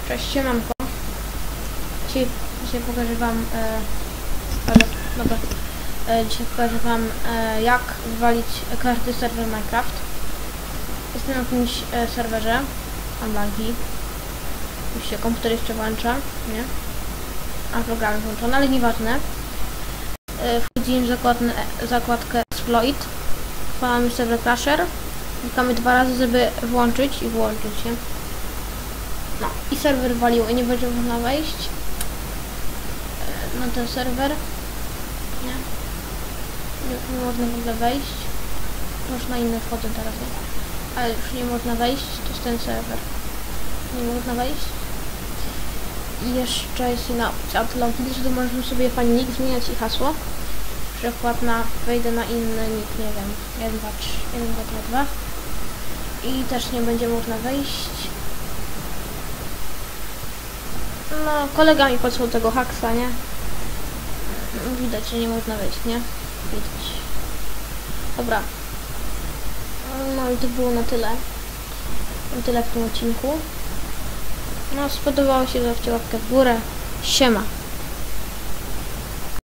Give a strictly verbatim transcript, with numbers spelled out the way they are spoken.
Cześć, siemanko. Dzisiaj, dzisiaj pokażę wam e, ale, dobra. E, dzisiaj pokażę wam e, jak wywalić każdy serwer Minecraft. Jestem na jakimś e, serwerze. Mam lagi. Już się komputer jeszcze włącza, nie? A program włączony, ale nieważne. E, wchodzimy w zakładne, zakładkę Exploit. Wkładamy serwer Crasher. Klikamy dwa razy, żeby włączyć i włączyć, nie? No i serwer walił i nie będzie można wejść na ten serwer. Nie, nie, nie można w ogóle wejść. Już na inny wchodzę teraz, nie? Ale już nie można wejść, to jest ten serwer. Nie można wejść. I jeszcze jest inna opcja od login, że to możemy sobie fajnie nick zmieniać i hasło. Przykład na wejdę na inny nick, nie wiem, jeden, dwa, trzy, jeden, dwa, dwa, dwa. I też nie będzie można wejść. No, kolega mi podsunął tego haksa, nie? Widać, że nie można wejść, nie? Widać. Dobra. No i to było na tyle. Na tyle w tym odcinku. No, spodobało się, zostawcie łapkę w górę. Siema.